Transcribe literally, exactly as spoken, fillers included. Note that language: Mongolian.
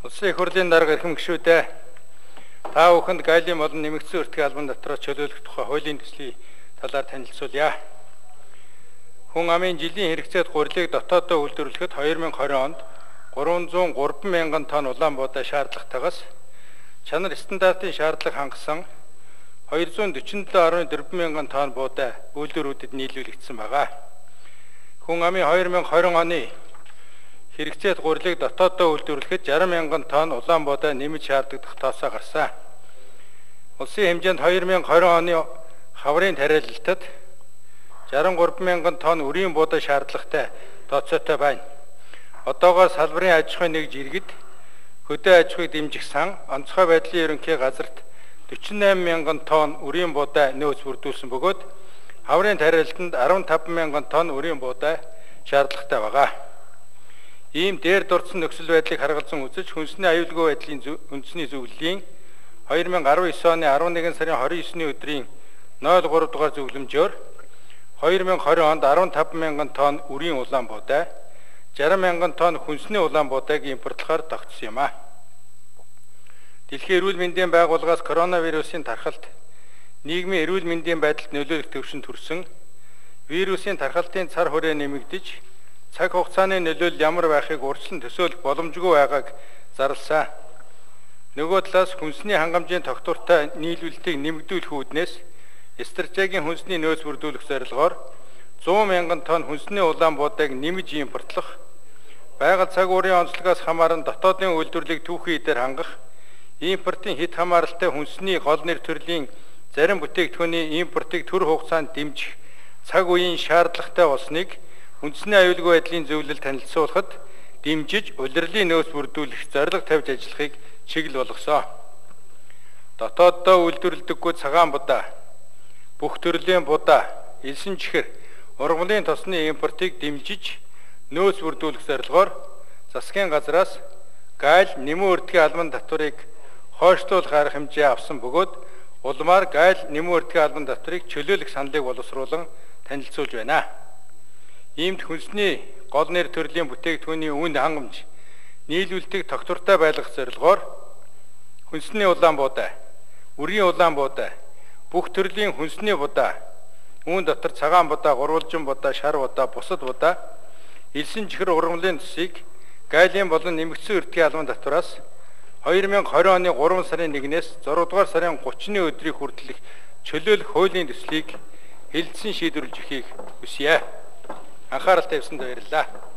Улсын их хурлын дарга эрхэм гишүүдээ та бүхэнд гайлын болон нэмэгдсэн өртгийн албан дотроос чөлөөлөх тухай хуулийн төслийн талаар танилцуулъя. Хүн амын жилийн хэрэгцээд гурилыг дотооддоо үйлдвэрлэхэд хоёр мянга хорин онд гурван зуун гурван мянган тонн улаан буудаа шаардлагатайгаас чанар стандартын шаардлага хангасан хоёр зуун дөрвөн төрөл дөрвөн мянган тонн буудаа үйлдвэрүүдэд нийлүүлэгдсэн байна. Хүн амын хоёр мянга хорин оны хэрэгцээд гурилыг дотооддоо үйлдвэрлэхэд шарсан мянган тонн улаан буудаа нэмж шаардлагадах тоосоо гарсан. Улсын хэмжээнд хоёр мянга хорин оны хаврын тариалалтад шарсан гурван мянган тонн үрийн буудаа шаардлагатай тооцоотой байна. Одоогоор салбарын аж ахуйн нэгж иргэд хөдөө аж ахуйг дэмжих сан онцгой байдлын ерөнхий газарт дөрвөн найман мянган тонн үрийн буудаа нөөц бүрдүүлсэн бөгөөд хаврын тариалалтанд арван таван мянган тонн үрийн буудаа шаардлагатай байна. Ийм дээр дурдсан нөхцөл байдлыг харгалзан үзэж хүнсний аюулгүй байдлын үндэсний зөвлөлийн хоёр мянга арван девять оны арван нэгэн сарын хорин есүний өдрийн ноль гурав дугаар зөвлөмжөөр хоёр мянга хорин онд арван таван мянган тонн үрийн улаан буудаа, шарсан мянган тонн хүнсний улаан буудааг импортлохоор тогтсон юм а. Дэлхийн эрүүл мэндийн байгууллагаас коронавирусын тархалт нийгмийн эрүүл мэндийн байдалд нөлөөлөх төвшин төрсөн, вирусын тархалтын цар хүрээ нэмэгдэж, цаг хугацааны нөлөөлөл ямар байхыг урьдчилан төсөөлөх боломжгүй байгааг зарласан. Нөгөө талаас хүнсний хангамжийн тогтвортой нийлүүлэлтийг нэмэгдүүлэх үүднээс стратегийн хүнсний нөөц бүрдүүлэх зорилгоор зуун мянган тонн хүнсний улаан буудааг нэмж импортлох, байгаль цаг уурын онцлогоос хамааран дотоодын үйлдвэрлэлийг түүхэн эдээр хангах, импортын хэд хамааралтай хүнсний гол нэр төрлийн зарим бүтээгдэхүүний импортыг төр хугацаанд дэмжих цаг үеийн шаардлагатай болсныг үндэсний аюулгүй байдлын зөвлөл танилцуулахад дэмжиж улирлын нөөц бүрдүүлэх зорилго тавьж ажиллахыг чиглэл болгосон. Дотооддоо үйлдвэрлэдэггүй цагаан будаа, бүх төрлийн будаа, элсэн чихэр, ургамлын тосны импортыг дэмжиж нөөц бүрдүүлэх зорилгоор засгийн газраас гайл нэмэн өртгийн албан татварыг хойшлуулах арга хэмжээ авсан бөгөөд улмаар гайл нэмэн өртгийн албан татварыг чөлөөлөх саналыг боловсруулан танилцуулж байна. Иймд хүнсний гол нэр төрлийн бүтээгдэхүүний үн хангамж нийлүүлэлтийг тогтвортой байлгах зорилгоор хүнсний улаан буудаа, үрийн улаан буудаа, бүх төрлийн хүнсний буудаа, үүн дотор цагаан буудаа, гурвалжин буудаа, шар буудаа, бусад буудаа, элсэн чихэр ургамлын төсвийг гайлын болон нэмэгдсэн өртгийн албан татвараас хоёр мянга хорин оны гурван сарын нэгнээс зургаадугаар дугаар сарын гуравны өдрийг хүртэлх чөлөөлөх хуулийн төслийг хэлэлцэн шийдвэрлэж өгөхийг хүсье. Анхаарал тавьсанд баярлалаа.